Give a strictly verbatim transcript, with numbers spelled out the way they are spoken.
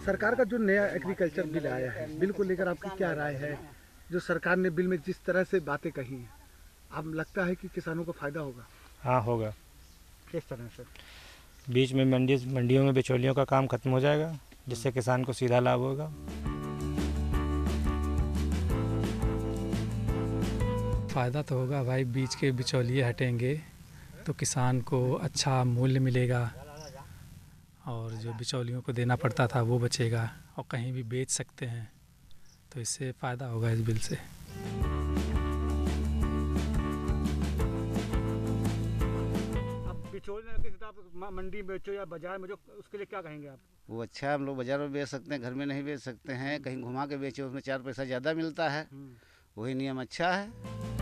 सरकार का जो नया एग्रीकल्चर बिल आया है, बिल को लेकर आपकी क्या राय है? जो सरकार ने बिल में जिस तरह से बातें कही हैं, आप लगता है कि किसानों को फायदा होगा? हाँ होगा। किस तरह से? बीच में मंडी मंडियों में बिचौलियों का काम खत्म हो जाएगा, जिससे किसान को सीधा लाभ होगा। फ़ायदा तो होगा भाई, बीच के बिचौलिए हटेंगे तो किसान को अच्छा मूल्य मिलेगा और जो बिचौलियों को देना पड़ता था वो बचेगा और कहीं भी बेच सकते हैं, तो इससे फ़ायदा होगा इस बिल से। अब बिचौलिए के हिसाब मंडी में बेचो या बाजार में जो, उसके लिए क्या कहेंगे आप? वो अच्छा है, हम लोग बाजार में बेच सकते हैं, घर में नहीं बेच सकते हैं। कहीं घुमा के बेचो, उसमें चार पैसा ज़्यादा मिलता है, वही नियम अच्छा है।